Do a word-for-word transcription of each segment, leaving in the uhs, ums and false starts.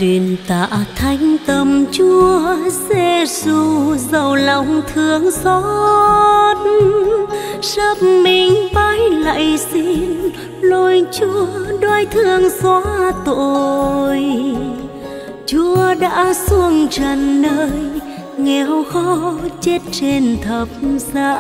Đền tạ thánh tâm Chúa Giêsu giàu lòng thương xót, sắp mình bái lạy xin lôi Chúa đoái thương xóa tội. Chúa đã xuống trần nơi nghèo khó chết trên thập giá,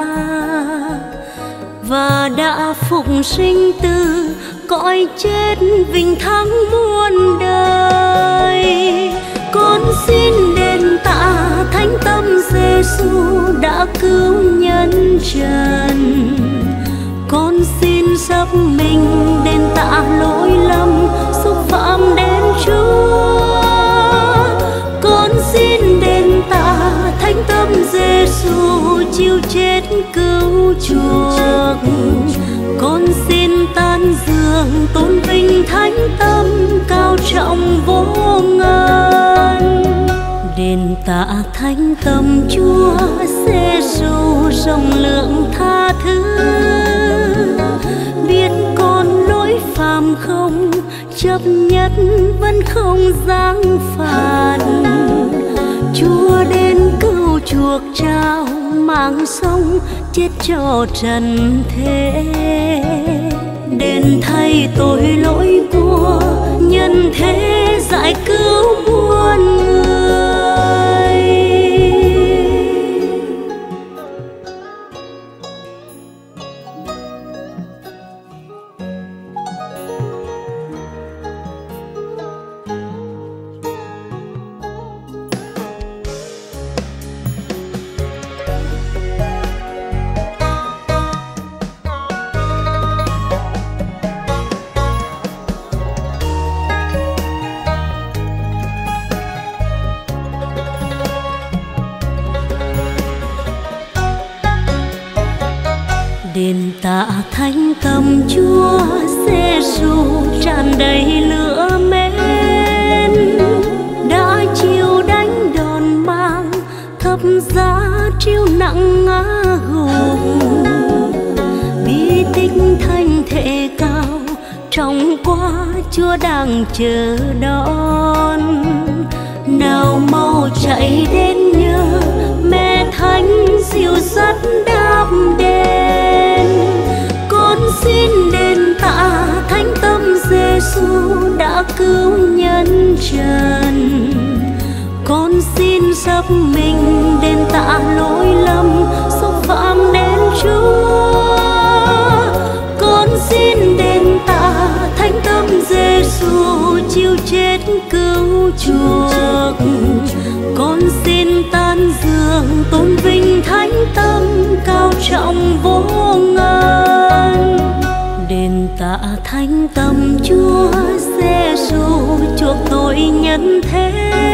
và đã phục sinh từ cõi chết vinh thắng muôn đời. Con xin đền tạ thánh tâm Giêsu đã cứu nhân trần. Con xin dấp mình đền tạ lỗi lầm xúc phạm đến Chúa. Con xin đền tạ thánh tâm Giêsu chịu chết cứu chuộc. Con xin tan dường tôn vinh thánh tâm cao trọng vô ngần. Đền tạ thánh tâm Chúa Giêsu rộng lượng tha thứ, biết con lỗi phàm không chấp nhất vẫn không giáng phạt. Chúa đến cứu chuộc trao mạng sống chết cho trần thế, đền thay tội lỗi của nhân thế giải cứu muôn người. Đền tạ thánh tâm Chúa Giêsu tràn đầy lửa mến, đã chịu đánh đòn mang thập giá chiêu nặng ngã gục. Bi tích thanh thể cao trong quá Chúa đang chờ đón. Nào mau chạy đến nhờ mẹ thánh dìu dắt đáp đền. Con xin đền tạ thánh tâm Giêsu đã cứu nhân trần. Con xin dấp mình đền tạ lỗi lầm xúc phạm đến Chúa. Con xin đền tạ thánh tâm Giêsu chịu chết cứu chuộc. Con xin tan dường tôn vinh thánh tâm cao trọng vô ngần. Đền tạ thánh tâm Chúa Giêsu chuộc tội nhân thế,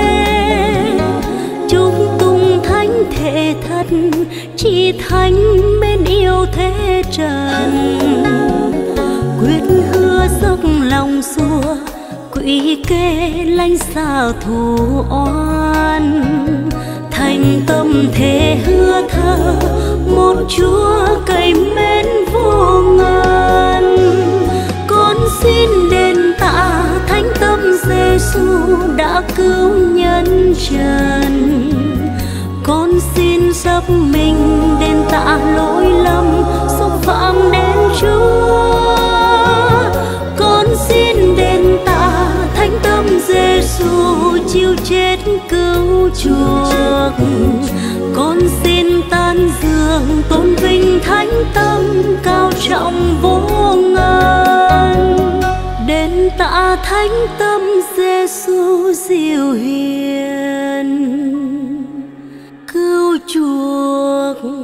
chúc tung thánh thể thật chỉ thánh mến yêu thế trần. Quyết hứa dốc lòng xua quỷ kế lánh xa thù oan. Thành tâm thể hứa thơ một Chúa cậy mến vô ngần. Con xin đền tạ thánh tâm Giêsu đã cứu nhân trần. Con xin dấp mình đền tạ lỗi lầm xúc phạm đến Chúa. Con xin đền tạ thánh tâm Giêsu chịu chết cứu chuộc. Con xin tan dường tôn vinh thánh tâm cao trọng vô ngần. Đền tạ thánh tâm Giêsu dịu hiền cứu chuộc.